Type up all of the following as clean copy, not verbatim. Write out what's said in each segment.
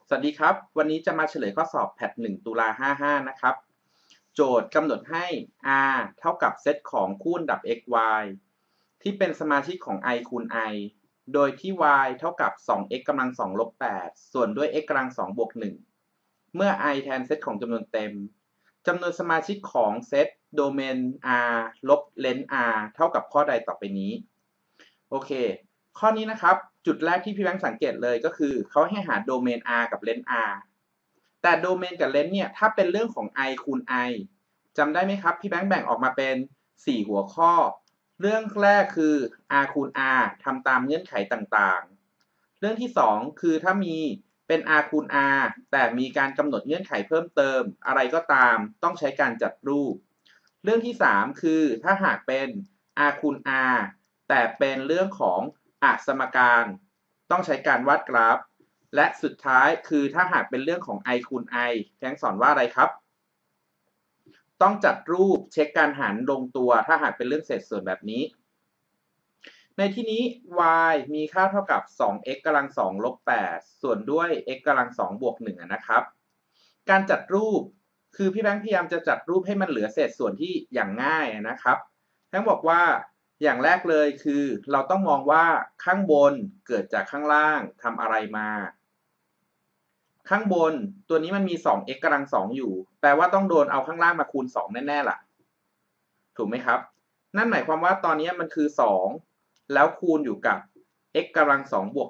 สวัสดีครับวันนี้จะมาเฉลยข้อสอบแพท1ตุลา55นะครับโจทย์กำหนดให้ r เท่ากับเซตของคู่อันดับ x y ที่เป็นสมาชิกของ i คูณ i โดยที่ y เท่ากับ 2x กำลัง2ลบ8ส่วนด้วย x กำลัง2บวก1เมื่อ i แทนเซตของจำนวนเต็มจำนวนสมาชิกของเซตโดเมน r ลบเลนส์ r เท่ากับข้อใดต่อไปนี้โอเคข้อนี้นะครับจุดแรกที่พี่แบงค์สังเกตเลยก็คือเขาให้หาโดเมน r กับเลนส์ r แต่โดเมนกับเลนส์เนี่ยถ้าเป็นเรื่องของ i คูณ i จำได้ไหมครับพี่แบงค์แบ่งออกมาเป็น4หัวข้อเรื่องแรกคือ r คูณ r ทำตามเงื่อนไขต่างๆเรื่องที่2คือถ้ามีเป็น r คูณ r แต่มีการกำหนดเงื่อนไขเพิ่มเติมอะไรก็ตามต้องใช้การจัดรูปเรื่องที่3คือถ้าหากเป็น r คูณ r แต่เป็นเรื่องของอสมการต้องใช้การวาดกราฟและสุดท้ายคือถ้าหากเป็นเรื่องของ i คูณ i แทงสอนว่าอะไรครับต้องจัดรูปเช็คการหารลงตัวถ้าหากเป็นเรื่องเศษส่วนแบบนี้ในที่นี้ y มีค่าเท่ากับ 2x กำลัง2ลบ8ส่วนด้วย x กำลัง2บวก1นะครับการจัดรูปคือพี่แบงค์พยายามจะจัดรูปให้มันเหลือเศษส่วนที่อย่างง่ายนะครับแบงค์บอกว่าอย่างแรกเลยคือเราต้องมองว่าข้างบนเกิดจากข้างล่างทำอะไรมาข้างบนตัวนี้มันมี 2x กำลัง2อยู่แปลว่าต้องโดนเอาข้างล่างมาคูณ2แน่ๆล่ะถูกไหมครับนั่นหมายความว่าตอนนี้มันคือ2แล้วคูณอยู่กับ x กำลัง2บวก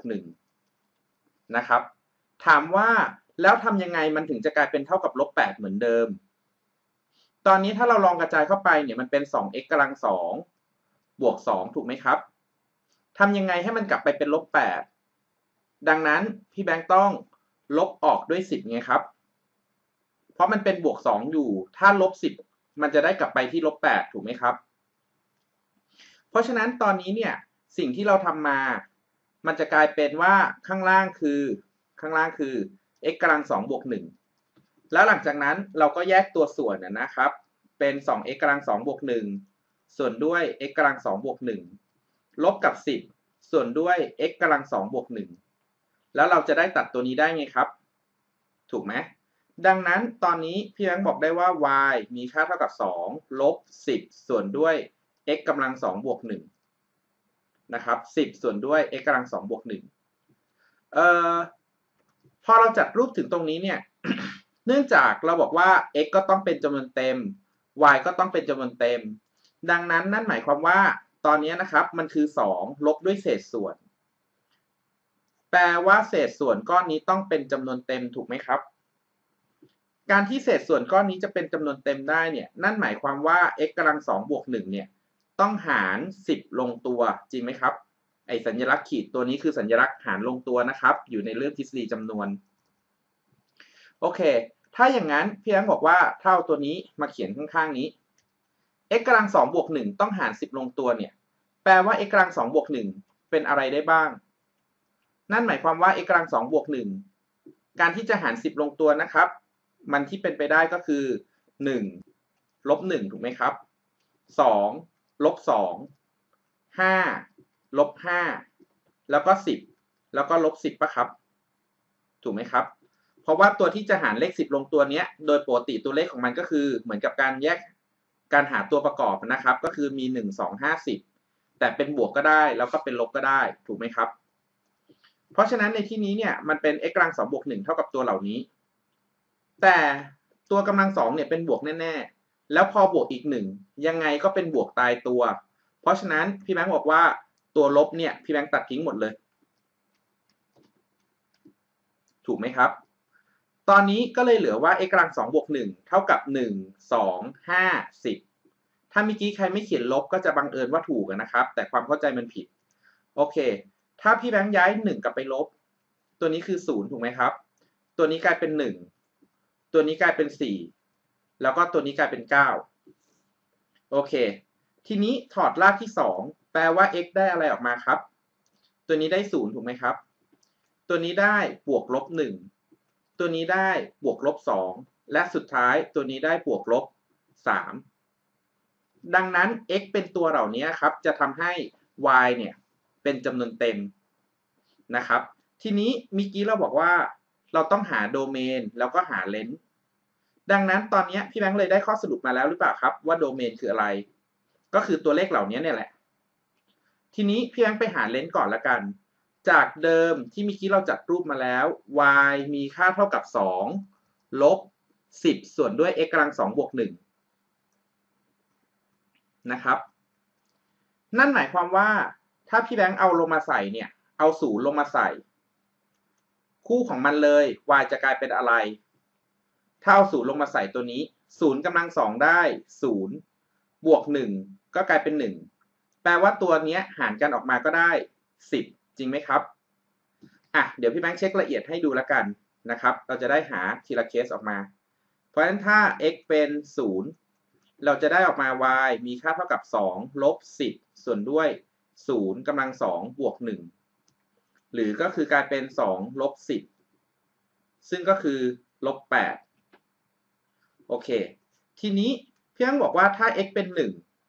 1นะครับถามว่าแล้วทำยังไงมันถึงจะกลายเป็นเท่ากับลบ8เหมือนเดิมตอนนี้ถ้าเราลองกระจายเข้าไปเนี่ยมันเป็น 2x กำลัง2บวก2ถูกไหมครับทำยังไงให้มันกลับไปเป็นลบ8ดังนั้นพี่แบงค์ต้องลบออกด้วย10ไงครับเพราะมันเป็นบวก2อยู่ถ้าลบ10มันจะได้กลับไปที่ลบ8ถูกไหมครับเพราะฉะนั้นตอนนี้เนี่ยสิ่งที่เราทำมามันจะกลายเป็นว่าข้างล่างคือ x กำลัง2บวก1แล้วหลังจากนั้นเราก็แยกตัวส่วนนะครับเป็น 2x กำลัง2บวก1ส่วนด้วย x กำลัง2บวก1ลบกับ10ส่วนด้วย x กำลัง2บวก1แล้วเราจะได้ตัดตัวนี้ได้ไงครับถูกไหมดังนั้นตอนนี้พี่แบงค์บอกได้ว่า y มีค่าเท่ากับ2ลบ10ส่วนด้วย x กำลัง2บวก1นะครับ10ส่วนด้วย x กำลัง2บวก1พอเราจัดรูปถึงตรงนี้เนี่ย เนื่องจากเราบอกว่า x ก็ต้องเป็นจำนวนเต็ม y ก็ต้องเป็นจำนวนเต็มดังนั้นนั่นหมายความว่าตอนนี้นะครับมันคือ2ลบด้วยเศษส่วนแปลว่าเศษส่วนก้อนนี้ต้องเป็นจำนวนเต็มถูกไหมครับการที่เศษส่วนก้อนนี้จะเป็นจำนวนเต็มได้เนี่ยนั่นหมายความว่า x กำลัง2บวก1เนี่ยต้องหาร10ลงตัวจริงไหมครับไอสัญลักษณ์ขีดตัวนี้คือสัญลักษณ์หารลงตัวนะครับอยู่ในเรื่องทฤษฎีจำนวนโอเคถ้าอย่างนั้นพี่แบงค์บอกว่าถ้าเอาตัวนี้มาเขียนข้างๆนี้ x กำลัง2บวก1ต้องหาร10ลงตัวเนี่ยแปลว่า x กำลัง2บวก1เป็นอะไรได้บ้างนั่นหมายความว่า x กำลัง2บวก1การที่จะหาร10ลงตัวนะครับมันที่เป็นไปได้ก็คือ1ลบ1ถูกไหมครับ2ลบ2 5ลบ5แล้วก็10แล้วก็ลบ10ป่ะครับถูกไหมครับเพราะว่าตัวที่จะหารเลข10ลงตัวนี้โดยปกติตัวเลขของมันก็คือเหมือนกับการแยกการหาตัวประกอบนะครับก็คือมี1 2 5 10แต่เป็นบวกก็ได้แล้วก็เป็นลบก็ได้ถูกไหมครับเพราะฉะนั้นในที่นี้เนี่ยมันเป็น x กำลัง2บวก1เท่ากับตัวเหล่านี้แต่ตัวกำลัง2เนี่ยเป็นบวกแน่ๆแล้วพอบวกอีก1ยังไงก็เป็นบวกตายตัวเพราะฉะนั้นพี่แบงค์บอกว่าตัวลบเนี่ยพี่แบงค์ตัดทิ้งหมดเลยถูกไหมครับตอนนี้ก็เลยเหลือว่า x กำลัง2บวก1เท่ากับ1 2 5 10ถ้าเมื่อกี้ใครไม่เขียนลบก็จะบังเอิญว่าถูกนะครับแต่ความเข้าใจมันผิดโอเคถ้าพี่แบงค์ย้าย1กลับไปลบตัวนี้คือ0ถูกไหมครับตัวนี้กลายเป็น1ตัวนี้กลายเป็น4แล้วก็ตัวนี้กลายเป็น9โอเคทีนี้ถอดรากที่2แปลว่า x ได้อะไรออกมาครับตัวนี้ได้0ถูกไหมครับตัวนี้ได้บวกลบ1ตัวนี้ได้บวกลบ2และสุดท้ายตัวนี้ได้บวกลบ3ดังนั้น x เป็นตัวเหล่านี้ครับจะทำให้ y เนี่ยเป็นจำนวนเต็มนะครับทีนี้เมื่อกี้เราบอกว่าเราต้องหาโดเมนแล้วก็หาเลนส์ดังนั้นตอนนี้พี่แบงค์เลยได้ข้อสรุปมาแล้วหรือเปล่าครับว่าโดเมนคืออะไรก็คือตัวเลขเหล่านี้เนี่ยแหละทีนี้พี่แบงค์ไปหาเลนส์ก่อนละกันจากเดิมที่เมื่อกี้เราจัดรูปมาแล้ว y มีค่าเท่ากับ2ลบ10ส่วนด้วย x กำลัง2บวก1นะครับนั่นหมายความว่าถ้าพี่แบงค์เอาลงมาใส่เนี่ยเอา0ลงมาใส่คู่ของมันเลย y จะกลายเป็นอะไรถ้าเอา0ลงมาใส่ตัวนี้0กำลัง2ได้0บวก1ก็กลายเป็น1แปลว่าตัวนี้หารกันออกมาก็ได้10จริงไหมครับเดี๋ยวพี่แบงค์เช็คละเอียดให้ดูแล้วกันนะครับเราจะได้หาทีละเคสออกมาเพราะฉะนั้นถ้า x เป็น0เราจะได้ออกมา y มีค่าเท่ากับ2ลบ10ส่วนด้วย0กำลัง2บวก1หรือก็คือกลายเป็น2ลบ10ซึ่งก็คือลบ8โอเคทีนี้พี่แบงค์บอกว่าถ้า x เป็น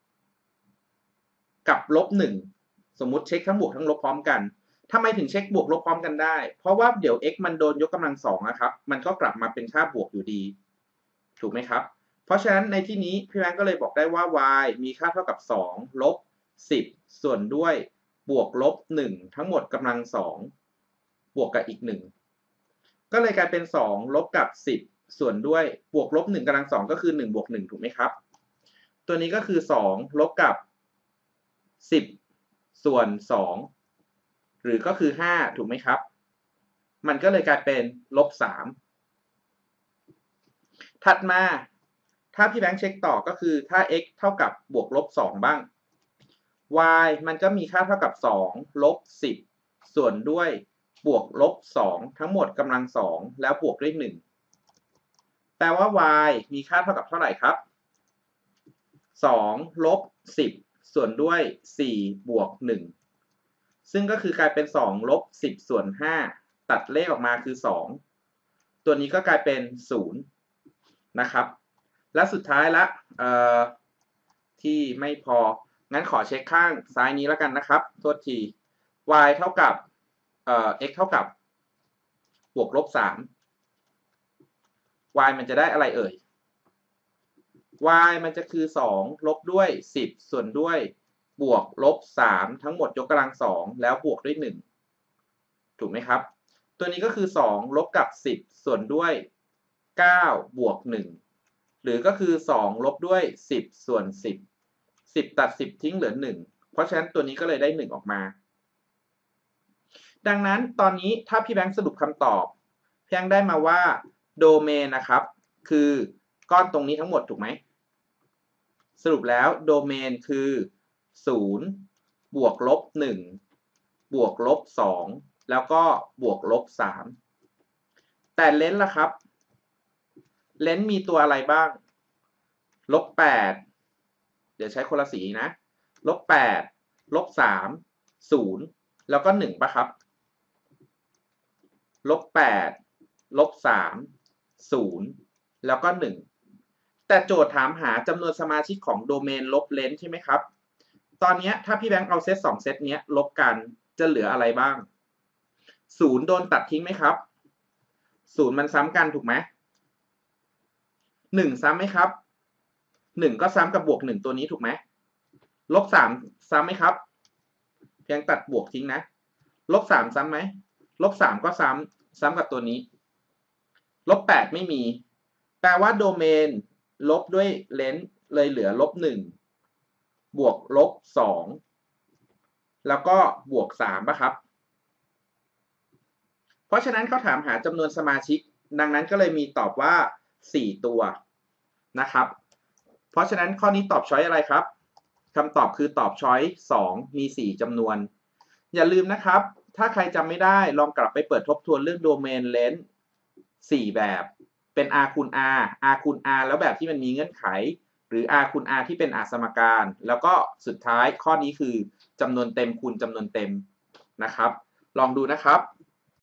1กับลบ1สมมุติเช็คทั้งบวกทั้งลบพร้อมกันทำไมถึงเช็คบวกลบพร้อมกันได้เพราะว่าเดี๋ยว x มันโดนยกกำลัง2นะครับมันก็กลับมาเป็นค่าบวกอยู่ดีถูกไหมครับเพราะฉะนั้นในที่นี้พี่แบงค์ก็เลยบอกได้ว่า y มีค่าเท่ากับ2ลบ10ส่วนด้วยบวกลบ1ทั้งหมดกำลัง2บวกกับอีก1ก็เลยกลายเป็น2ลบกับ10ส่วนด้วยบวกลบ1กำลัง2ก็คือ1บวก1ถูกไหมครับตัวนี้ก็คือ2ลบกับ10ส่วน2หรือก็คือ5ถูกไหมครับมันก็เลยกลายเป็นลบ3ถัดมาถ้าพี่แบงค์เช็คต่อก็คือถ้า x เท่ากับบวกลบ2บ้าง y มันก็มีค่าเท่ากับ2ลบ10ส่วนด้วยบวกลบ2ทั้งหมดกำลัง2แล้วบวกด้วย1แปลว่า y มีค่าเท่ากับเท่าไหร่ครับ2ลบ10ส่วนด้วย4บวก1ซึ่งก็คือกลายเป็น2ลบ10ส่วน5ตัดเลขออกมาคือ2ตัวนี้ก็กลายเป็น0นะครับและสุดท้ายละที่ไม่พองั้นขอเช็คข้างซ้ายนี้แล้วกันนะครับโทษที y เท่ากับx เท่ากับบวกลบ3 y มันจะได้อะไรเอ่ย y มันจะคือ2ลบด้วย10ส่วนด้วยบวกลบ3ทั้งหมดยกกำลัง2แล้วบวกด้วย1ถูกไหมครับตัวนี้ก็คือ2ลบกับ10ส่วนด้วย9บวก1หรือก็คือ2ลบด้วย10ส่วน10ตัด10ทิ้งเหลือ1เพราะฉะนั้นตัวนี้ก็เลยได้1ออกมาดังนั้นตอนนี้ถ้าพี่แบงค์สรุปคำตอบพี่แบงค์ได้มาว่าโดเมนนะครับคือก้อนตรงนี้ทั้งหมดถูกไหมสรุปแล้วโดเมนคือ0บวกลบ1บวกลบ2แล้วก็บวกลบ3แต่เลนส์ล่ะครับเลนส์มีตัวอะไรบ้างลบ8เดี๋ยวใช้คนละสีนะลบ8ลบ3 0แล้วก็1ป่ะครับลบ8ลบ3 0แล้วก็1แต่โจทย์ถามหาจำนวนสมาชิกของโดเมนลบเลนส์ใช่ไหมครับตอนนี้ถ้าพี่แบงค์เอาเซต2เซตนี้ลบกันจะเหลืออะไรบ้าง0โดนตัดทิ้งไหมครับ0มันซ้ำกันถูกไหม1ซ้ำไหมครับ1ก็ซ้ำกับบวก1ตัวนี้ถูกไหมลบ3ซ้ำไหมครับเพียงตัดบวกทิ้งนะลบ3ซ้ำไหมลบ3ก็ซ้ำกับตัวนี้ลบ8ไม่มีแปลว่าโดเมนลบด้วยเลนส์เลยเหลือลบ1บวกลบ2แล้วก็บวก3ป่ะครับเพราะฉะนั้นเขาถามหาจำนวนสมาชิกดังนั้นก็เลยมีตอบว่า4ตัวนะครับเพราะฉะนั้นข้อนี้ตอบช้อยอะไรครับคำตอบคือตอบช้อย2มี4จำนวนอย่าลืมนะครับถ้าใครจำไม่ได้ลองกลับไปเปิดทบทวนเรื่องโดเมนเลนส์4แบบเป็น r คูณ r r คูณ r แล้วแบบที่มันมีเงื่อนไขหรือ r คูณ r ที่เป็นสมการแล้วก็สุดท้ายข้อนี้คือจำนวนเต็มคูณจำนวนเต็มนะครับลองดูนะครับ